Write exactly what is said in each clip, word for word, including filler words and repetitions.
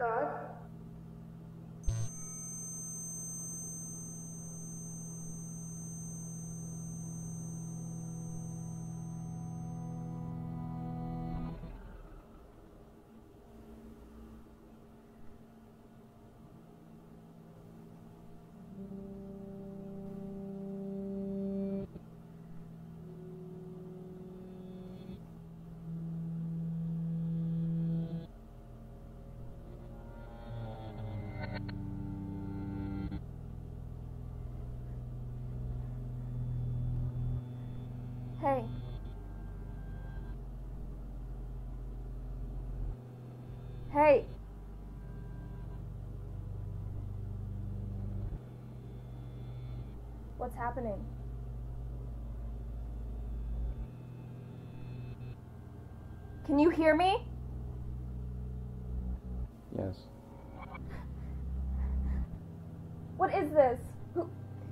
God? Hey. Hey. What's happening? Can you hear me? Yes. What is this? Who...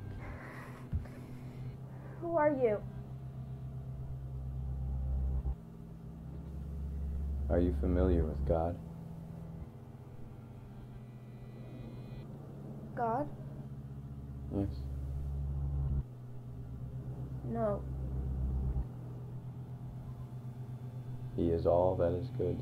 Who are you? Are you familiar with God? God? Yes. No. He is all that is good.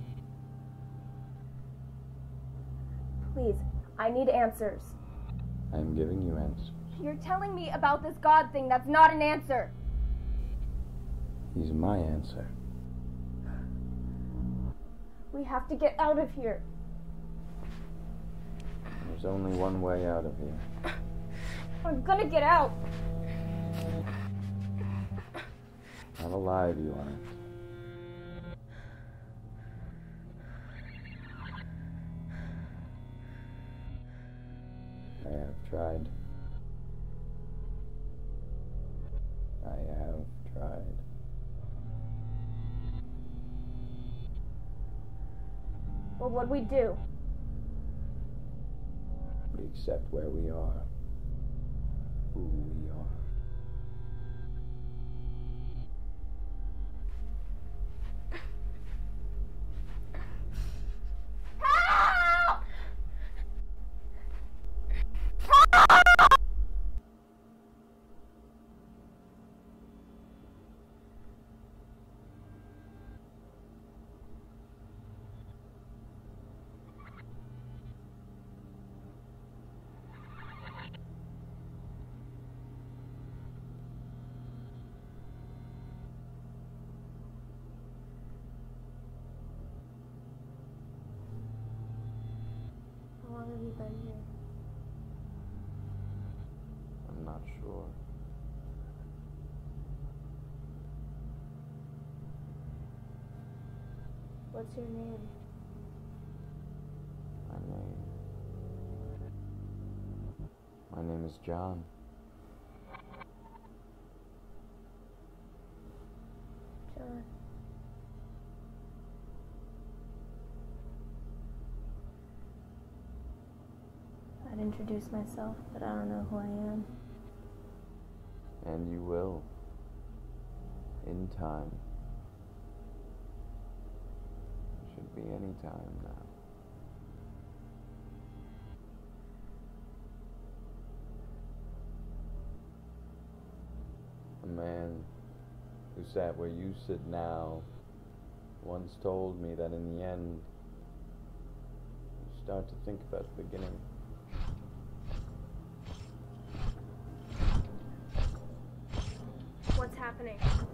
Please, I need answers. I am giving you answers. You're telling me about this God thing that's not an answer. He's my answer. We have to get out of here. There's only one way out of here. I'm gonna get out. Not alive, you aren't. I have tried. I have tried. Well, what'd we do? We accept where we are, who we are. Help! How long have you been here? I'm not sure. What's your name? My name... My name is John. John. I'd introduce myself, but I don't know who I am. And you will. In time. It should be any time now. A man who sat where you sit now once told me that in the end, you start to think about the beginning. What's happening?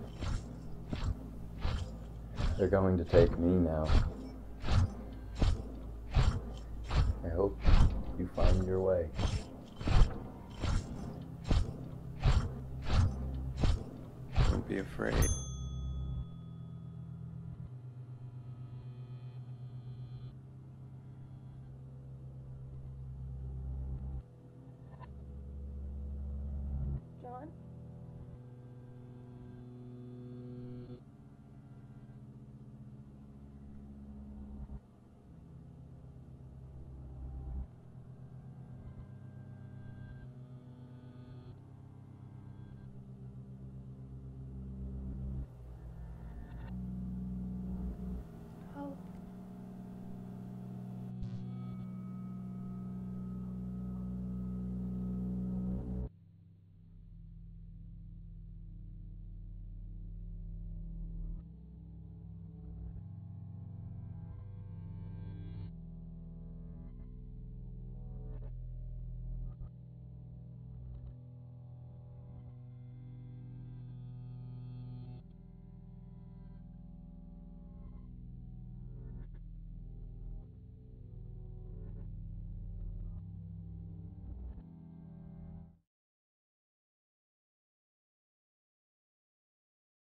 They're going to take me now. I hope you find your way. Don't be afraid.